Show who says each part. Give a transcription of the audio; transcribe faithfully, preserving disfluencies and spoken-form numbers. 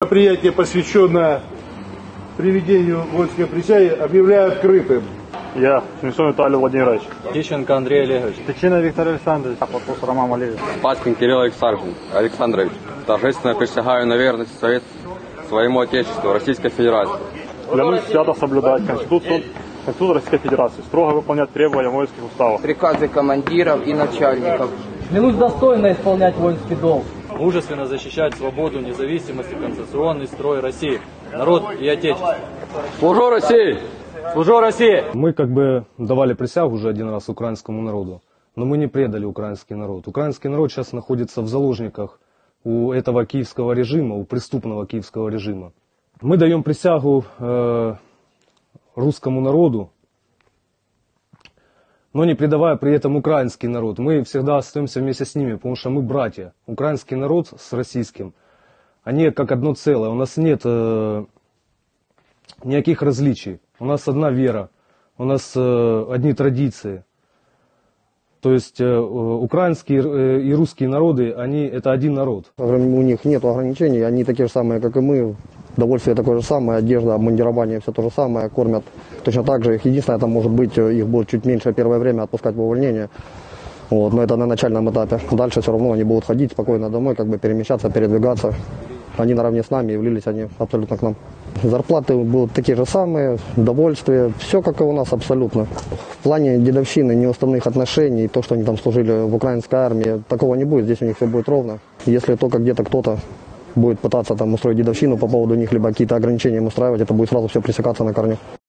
Speaker 1: Мероприятие, посвященное приведению воинской присяги, объявляю открытым.
Speaker 2: Я, Смешон Виталий Владимирович.
Speaker 3: Тищенко Андрей Олегович.
Speaker 2: Тычина Виктор Александрович. Апостол Роман Валерьевич.
Speaker 4: Паскин Кирилл Александрович. Александрович. Торжественно присягаю на верность совет своему Отечеству, Российской Федерации.
Speaker 2: Клянусь свято соблюдать Конституцию, Конституцию Российской Федерации, строго выполнять требования воинских уставов.
Speaker 5: Приказы командиров и начальников.
Speaker 6: Клянусь достойно исполнять воинский долг.
Speaker 3: Мужественно защищать свободу, независимость и конституционный строй России, народ и Отечество.
Speaker 4: Служу России!
Speaker 3: Служу России!
Speaker 7: Мы как бы давали присягу уже один раз украинскому народу, но мы не предали украинский народ. Украинский народ сейчас находится в заложниках у этого киевского режима, у преступного киевского режима. Мы даем присягу э, русскому народу, но не предавая при этом украинский народ. Мы всегда остаемся вместе с ними, потому что мы братья. Украинский народ с российским, они как одно целое. У нас нет э, никаких различий. У нас одна вера, у нас э, одни традиции. То есть э, украинские э, и русские народы, они это один народ.
Speaker 8: У них нет ограничений, они такие же самые, как и мы. Удовольствие такое же самое, одежда, обмундирование, все то же самое, кормят точно так же. Их единственное, там может быть, их будет чуть меньше первое время отпускать в увольнение. Вот, но это на начальном этапе. Дальше все равно они будут ходить спокойно домой, как бы перемещаться, передвигаться. Они наравне с нами, и влились они абсолютно к нам. Зарплаты будут такие же самые, удовольствие, все как и у нас абсолютно. В плане дедовщины, неуставных отношений, то, что они там служили в украинской армии, такого не будет, здесь у них все будет ровно. Если только где-то кто-то будет пытаться там устроить дедовщину по поводу них, либо какие-то ограничения им устраивать, это будет сразу все пресекаться на корню.